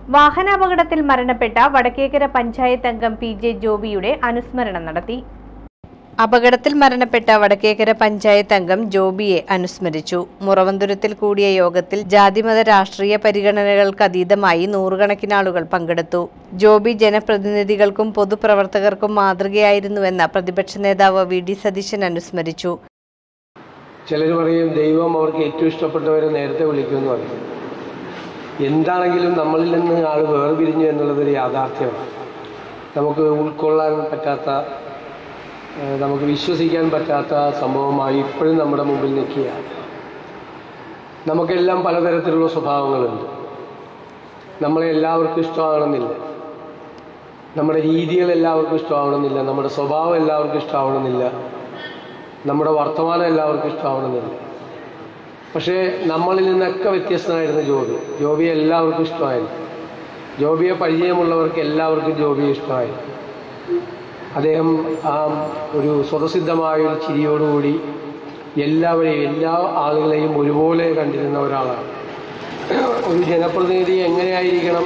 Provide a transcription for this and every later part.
വാഹനാപകടത്തിൽ മരണപ്പെട്ട വടക്കേക്കര പഞ്ചായത്ത് അംഗം PJ ജോബിയുടെ അനുസ്മരണം നടത്തി. അപകടത്തിൽ മരണപ്പെട്ട വടക്കേക്കര പഞ്ചായത്ത് അംഗം ജോബിയെ അനുസ്മരിച്ചു. മുറവന്തുരത്തിൽ കൂടിയ യോഗത്തിൽ ജാതിമത രാഷ്ട്രീയ പരിഗണനകൾക്കതീതമായി നൂറുകണക്കിന് ആളുകൾ പങ്കെടുത്തു. ജോബി ജനപ്രതിനിധികൾക്കും പൊതുപ്രവർത്തകർക്കും മാതൃകയായിരുന്നുവെന്ന് പ്രതിപക്ഷ നേതാവ് VD സതീശൻ അനുസ്മരിച്ചു. ചിലർ പറയും ദൈവം അവർക്ക് ഏറ്റവും ഇഷ്ടപ്പെട്ടവരെ നേരത്തെ വിളിക്കുമെന്ന് പറയും. എന്താണെങ്കിലും നമ്മളിൽ നിന്ന് ആൾ വേർപിരിഞ്ഞു എന്നുള്ളതൊരു യാഥാർത്ഥ്യമാണ്. നമുക്ക് ഉൾക്കൊള്ളാൻ പറ്റാത്ത, നമുക്ക് വിശ്വസിക്കാൻ പറ്റാത്ത സംഭവമായി ഇപ്പോഴും നമ്മുടെ മുമ്പിൽ നിൽക്കുകയാണ്. നമുക്കെല്ലാം പലതരത്തിലുള്ള സ്വഭാവങ്ങളുണ്ട്. നമ്മളെ എല്ലാവർക്കും ഇഷ്ടമാകണമെന്നില്ല, നമ്മുടെ രീതികൾ എല്ലാവർക്കും ഇഷ്ടമാകണമെന്നില്ല, നമ്മുടെ സ്വഭാവം എല്ലാവർക്കും ഇഷ്ടമാകണമെന്നില്ല, നമ്മുടെ വർത്തമാനം എല്ലാവർക്കും ഇഷ്ടമാവണമെന്നില്ല. പക്ഷേ നമ്മളിൽ നിന്നൊക്കെ വ്യത്യസ്തനായിരുന്നു ജോബിയെ എല്ലാവർക്കും ഇഷ്ടമായിരുന്നു. ജോബിയെ പരിചയമുള്ളവർക്ക് എല്ലാവർക്കും ജോബിയെ ഇഷ്ടമായിരുന്നു. അദ്ദേഹം ആ ഒരു സ്വതസിദ്ധമായ ഒരു ചിരിയോടുകൂടി എല്ലാ ആളുകളെയും ഒരുപോലെ കണ്ടിരുന്ന ഒരാളാണ്. ഒരു ജനപ്രതിനിധി എങ്ങനെയായിരിക്കണം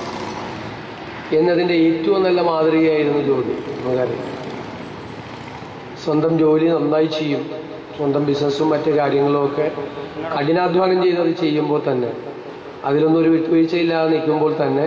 എന്നതിൻ്റെ ഏറ്റവും നല്ല മാതൃകയായിരുന്നു ജോബി. നമുക്കറിയാം, സ്വന്തം ജോലി നന്നായി ചെയ്യും, സ്വന്തം ബിസിനസ്സും മറ്റു കാര്യങ്ങളുമൊക്കെ കഠിനാധ്വാനം ചെയ്തത് ചെയ്യുമ്പോൾ തന്നെ, അതിലൊന്നും ഒരു വിട്ടുവീഴ്ചയില്ലാതെ നിൽക്കുമ്പോൾ തന്നെ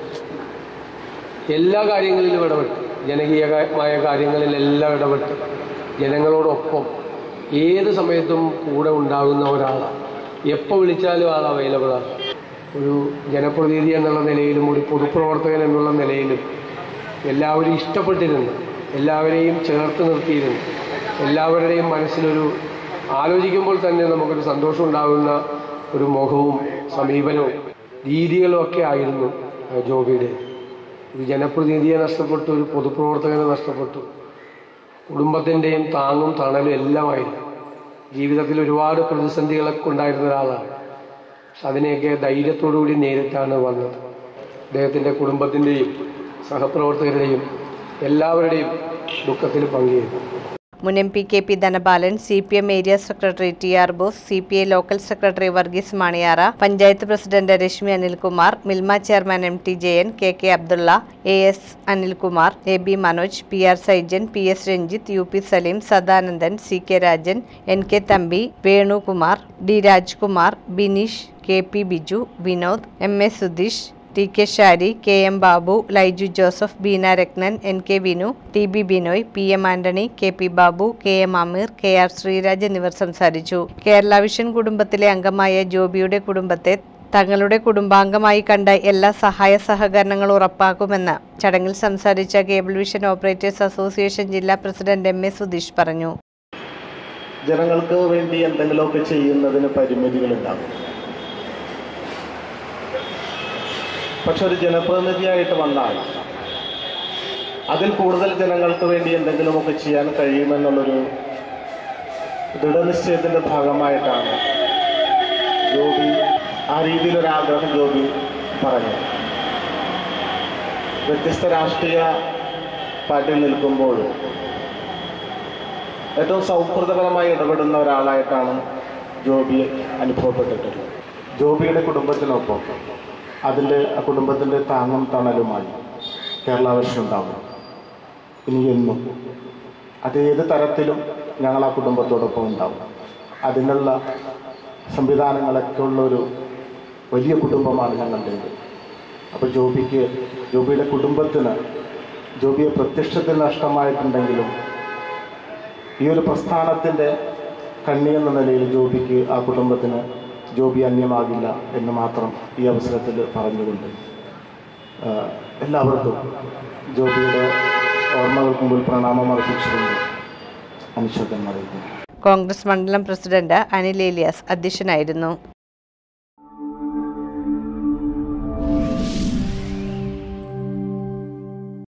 എല്ലാ കാര്യങ്ങളിലും ഇടപെട്ട്, ജനകീയമായ കാര്യങ്ങളിലെല്ലാം ഇടപെട്ട് ജനങ്ങളോടൊപ്പം ഏത് സമയത്തും കൂടെ ഉണ്ടാകുന്ന ഒരാളാണ്. എപ്പോൾ വിളിച്ചാലും ആൾ അവൈലബിളാണ്. ഒരു ജനപ്രതിനിധി എന്നുള്ള നിലയിലും ഒരു പൊതുപ്രവർത്തകൻ എന്നുള്ള നിലയിലും എല്ലാവരും ഇഷ്ടപ്പെട്ടിരുന്നു, എല്ലാവരെയും ചേർത്ത് നിർത്തിയിരുന്നു, എല്ലാവരുടെയും മനസ്സിലൊരു ആലോചിക്കുമ്പോൾ തന്നെ നമുക്കൊരു സന്തോഷം ഉണ്ടാകുന്ന ഒരു മുഖവും സമീപനവും രീതികളും ഒക്കെ ആയിരുന്നു ജോബിയുടെ. ഒരു ജനപ്രതിനിധിയെ നഷ്ടപ്പെട്ടു, ഒരു പൊതുപ്രവർത്തകനെ നഷ്ടപ്പെട്ടു, കുടുംബത്തിൻ്റെയും താങ്ങും തണലും എല്ലാമായിരുന്നു. ജീവിതത്തിൽ ഒരുപാട് പ്രതിസന്ധികളൊക്കെ ഉണ്ടായിരുന്ന ഒരാളാണ്. പക്ഷെ അതിനെയൊക്കെ ധൈര്യത്തോടുകൂടി നേരിട്ടാണ് വന്നത്. അദ്ദേഹത്തിൻ്റെ കുടുംബത്തിൻ്റെയും സഹപ്രവർത്തകരുടെയും എല്ലാവരുടെയും ദുഃഖത്തിൽ പങ്കുചേരുന്നു. മുൻ MP KP Dhanapalan, CPM area secretary TR Bose, CPI local secretary Varghese Maniyara, panchayat president Rashmi Anilkumar, Milma chairman MT Jayan, KK Abdulla, AS Anilkumar, AB Manoj, PR Saijan, PS Ranjith, UP Saleem, Sadanandan, CK Rajan, NK Thampi, Venukumar, D Rajkumar, Bineesh, KP Biju, Vinod, MA Sudheesh, TK Shari, KM Babu, Laiju Joseph, Beena Rathnan, NK Vinu, TB Binoy, PM Antony, KP Babu, KM Ameer, KR Sreeraj എന്നിവർ സംസാരിച്ചു. Kerala vision കുടുംബത്തിലെ അംഗമായ ജോബിയുടെ കുടുംബത്തെ തങ്ങളുടെ കുടുംബാംഗമായി കണ്ട എല്ലാ സഹായ സഹകരണങ്ങളും ഉറപ്പാക്കുമെന്ന് ചടങ്ങിൽ സംസാരിച്ച കേബിൾ വിഷൻ ഓപ്പറേറ്റേഴ്സ് അസോസിയേഷൻ ജില്ലാ പ്രസിഡന്റ് MA സുധീഷ് പറഞ്ഞു. ജനങ്ങൾക്ക് വേണ്ടി എന്തെങ്കിലുമൊക്കെ ചെയ്യുന്നതിന് പരിമിതികളുണ്ടാകും. പക്ഷെ ഒരു ജനപ്രതിനിധിയായിട്ട് വന്നാൽ അതിൽ കൂടുതൽ ജനങ്ങൾക്ക് വേണ്ടി എന്തെങ്കിലുമൊക്കെ ചെയ്യാൻ കഴിയുമെന്നുള്ളൊരു ദൃഢനിശ്ചയത്തിൻ്റെ ഭാഗമായിട്ടാണ് ജോബി ആ രീതിയിലൊരാഗ്രഹം ജോബി പറഞ്ഞു. വ്യത്യസ്ത രാഷ്ട്രീയ പാർട്ടിയിൽ നിൽക്കുമ്പോൾ ഏറ്റവും സൗഹൃദപരമായി ഇടപെടുന്ന ഒരാളായിട്ടാണ് ജോബി അനുഭവപ്പെട്ടിട്ടുള്ളത്. ജോബിയുടെ കുടുംബത്തിനൊപ്പം ആ കുടുംബത്തിൻ്റെ താങ്ങും തണലുമായി കേരള വിഷൻ ഉണ്ടാകും. ഇനി എന്നും അതേത് തരത്തിലും ഞങ്ങൾ ആ കുടുംബത്തോടൊപ്പം ഉണ്ടാവും. അതിനുള്ള സംവിധാനങ്ങളൊക്കെ ഉള്ളൊരു വലിയ കുടുംബമാണ് ഞങ്ങളുടേത്. അപ്പോൾ ജോബിയുടെ കുടുംബത്തിന് ജോബിയെ പ്രത്യക്ഷത്തിൽ നഷ്ടമായിട്ടുണ്ടെങ്കിലും ഈ ഒരു പ്രസ്ഥാനത്തിൻ്റെ കണ്ണി എന്ന നിലയിൽ ജോബിക്ക് ആ കുടുംബത്തിന് ജോബി അന്യമാകില്ല എന്ന് മാത്രം ഈ അവസരത്തിൽ പറഞ്ഞുകൊണ്ട് എല്ലാവർക്കും ജോബിയുടെ ഓർമ്മകൾക്ക് മുമ്പിൽ പ്രണാമം അർപ്പിച്ചുകൊണ്ട് അനുശോചനം അറിയിക്കുന്നു. കോൺഗ്രസ് മണ്ഡലം പ്രസിഡന്റ് അനിൽ ഏലിയാസ് അധ്യക്ഷനായിരുന്നു.